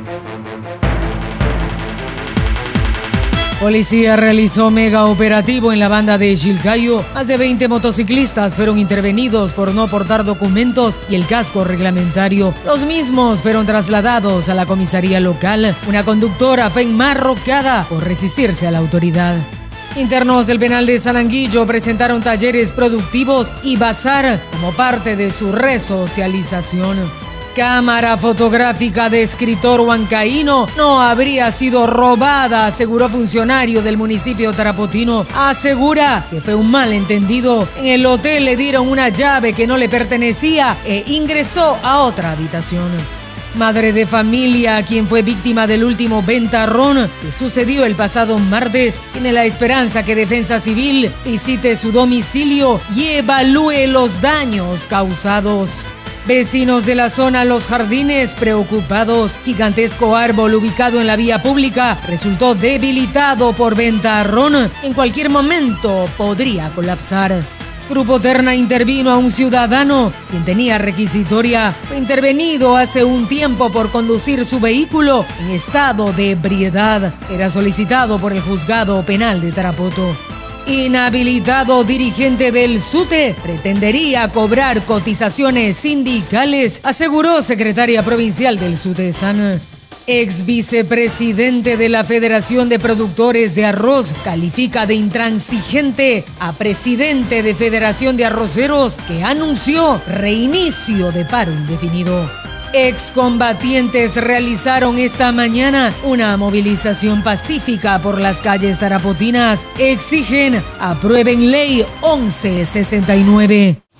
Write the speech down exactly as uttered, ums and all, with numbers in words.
Policía realizó mega operativo en la banda de Chilcayo. Más de veinte motociclistas fueron intervenidos por no portar documentos y el casco reglamentario. Los mismos fueron trasladados a la comisaría local. Una conductora fue enmarrocada por resistirse a la autoridad. Internos del penal de Salanguillo presentaron talleres productivos y bazar como parte de su resocialización. Cámara fotográfica de escritor huancaíno no habría sido robada, aseguró funcionario del municipio tarapotino. Asegura que fue un malentendido. En el hotel le dieron una llave que no le pertenecía e ingresó a otra habitación. Madre de familia, quien fue víctima del último ventarrón que sucedió el pasado martes, tiene la esperanza que Defensa Civil visite su domicilio y evalúe los daños causados. Vecinos de la zona Los Jardines preocupados. Gigantesco árbol ubicado en la vía pública resultó debilitado por ventarrón. En cualquier momento podría colapsar. Grupo Terna intervino a un ciudadano quien tenía requisitoria. Fue intervenido hace un tiempo por conducir su vehículo en estado de ebriedad. Era solicitado por el juzgado penal de Tarapoto. Inhabilitado dirigente del SUTE pretendería cobrar cotizaciones sindicales, aseguró secretaria provincial del SUTESAN. Ex vicepresidente de la Federación de Productores de Arroz califica de intransigente a presidente de Federación de Arroceros que anunció reinicio de paro indefinido. Excombatientes realizaron esta mañana una movilización pacífica por las calles tarapotinas. Exigen aprueben ley once sesenta y nueve.